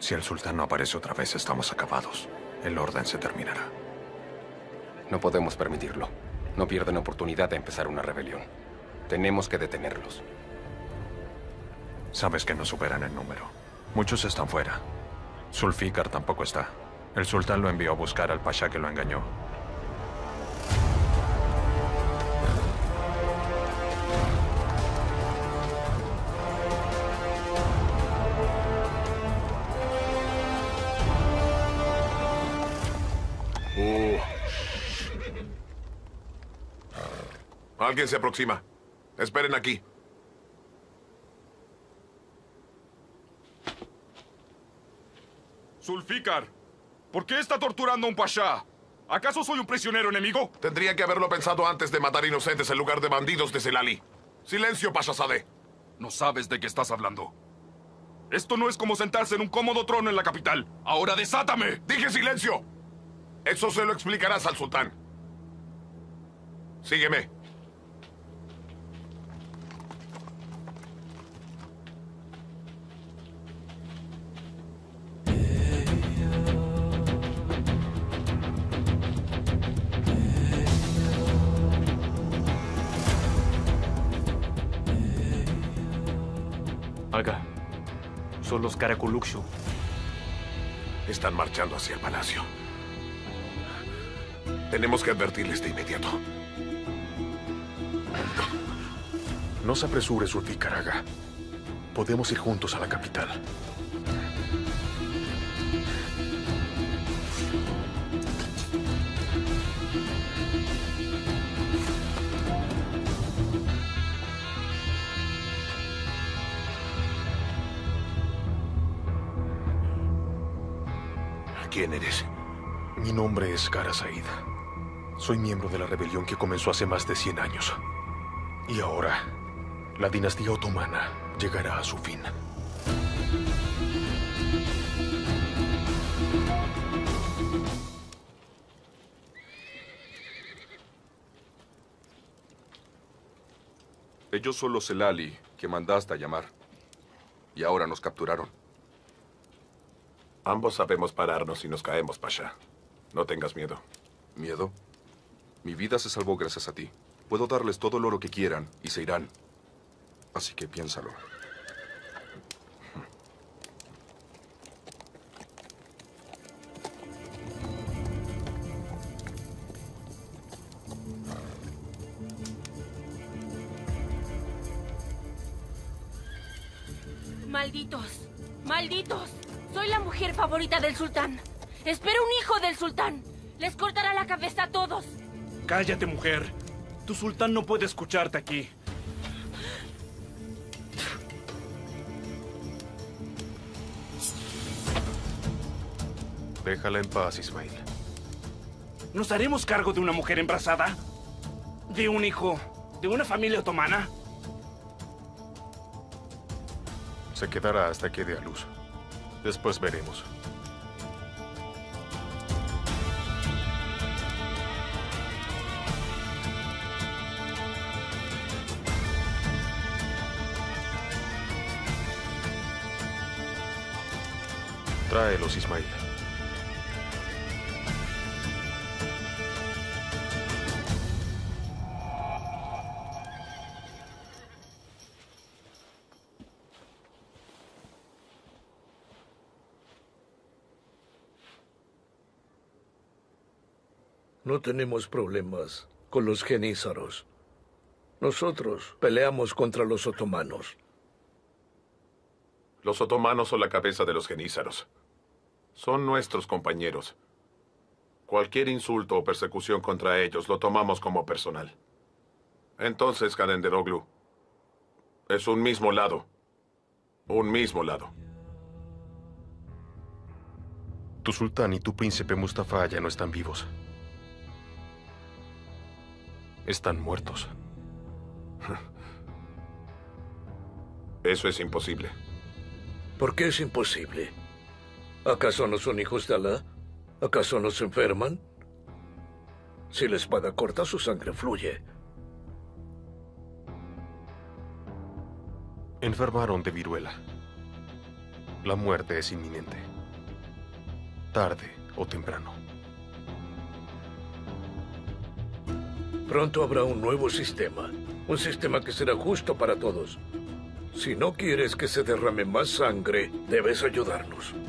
Si el sultán no aparece otra vez, estamos acabados. El orden se terminará. No podemos permitirlo. No pierden oportunidad de empezar una rebelión. Tenemos que detenerlos. Sabes que nos superan en número. Muchos están fuera. Zulfikar tampoco está. El sultán lo envió a buscar al pasha que lo engañó. Alguien se aproxima. Esperen aquí. Zulfikar, ¿por qué está torturando a un pasha? ¿Acaso soy un prisionero enemigo? Tendría que haberlo pensado antes de matar inocentes en lugar de bandidos de Zelali. Silencio, Pashazadeh. No sabes de qué estás hablando. Esto no es como sentarse en un cómodo trono en la capital. ¡Ahora desátame! ¡Dije silencio! Eso se lo explicarás al sultán. Sígueme. Aga, son los Karakulukshu. Están marchando hacia el palacio. Tenemos que advertirles de inmediato. No se apresure, Zulfikar Aga. Podemos ir juntos a la capital. ¿Quién eres? Mi nombre es Kara Said. Soy miembro de la rebelión que comenzó hace más de 100 años. Y ahora, la dinastía otomana llegará a su fin. Ellos son los Zelali que mandaste a llamar. Y ahora nos capturaron. Ambos sabemos pararnos si nos caemos, Pasha. No tengas miedo. ¿Miedo? Mi vida se salvó gracias a ti. Puedo darles todo el oro que quieran y se irán. Así que piénsalo. ¡Malditos! ¡Malditos! Soy la mujer favorita del sultán. Espero un hijo del sultán. Les cortará la cabeza a todos. Cállate, mujer. Tu sultán no puede escucharte aquí. Déjala en paz, Ismail. ¿Nos haremos cargo de una mujer embarazada? ¿De un hijo? ¿De una familia otomana? Se quedará hasta que dé a luz. Después veremos. Tráelos, Ismail. No tenemos problemas con los genízaros. Nosotros peleamos contra los otomanos. Los otomanos son la cabeza de los genízaros. Son nuestros compañeros. Cualquier insulto o persecución contra ellos lo tomamos como personal. Entonces, Kalenderoglu, es un mismo lado. Un mismo lado. Tu sultán y tu príncipe Mustafa ya no están vivos. Están muertos. Eso es imposible. ¿Por qué es imposible? ¿Acaso no son hijos de Alá? ¿Acaso no se enferman? Si la espada corta, su sangre fluye. Enfermaron de viruela. La muerte es inminente. tarde o temprano. Pronto habrá un nuevo sistema. Un sistema que será justo para todos. Si no quieres que se derrame más sangre, debes ayudarnos.